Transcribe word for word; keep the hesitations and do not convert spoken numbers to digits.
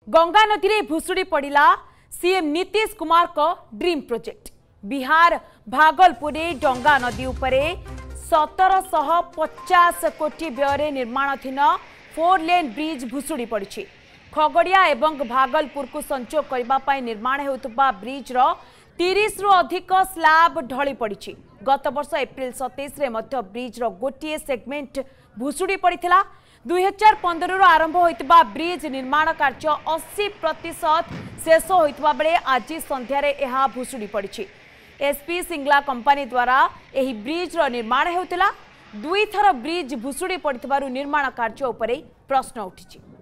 गंगा नदी में भुशुड़ी पड़ा सीएम नीतीश कुमार को ड्रीम प्रोजेक्ट। बिहार भागलपुर डंगा नदी उपरे सतर शह पचास कोटी व्यय निर्माणाधीन फोर लेन ब्रिज भुशुड़ी पड़ी। खगड़िया एवं भागलपुर को संजोग करने निर्माण होता ब्रिज रो तीस रु अधिक स्लाब ढली पड़ी। गत वर्ष एप्रिल सतैश ब्रिज रो गोटे सेगमेंट भुशुड़ी पड़ा। दुई हजार पंद्रह रु आरंभ होता ब्रिज निर्माण कार्य अस्सी प्रतिशत शेष होता बेले आज संध्यारे यह भुशुड़ी पड़ी। एसपी सिंगला कंपनी द्वारा यह ब्रिज रो निर्माण होता। दुई थर ब्रिज भुशुड़ी पड़थिबारु निर्माण कार्य उपरे प्रश्न उठिछि।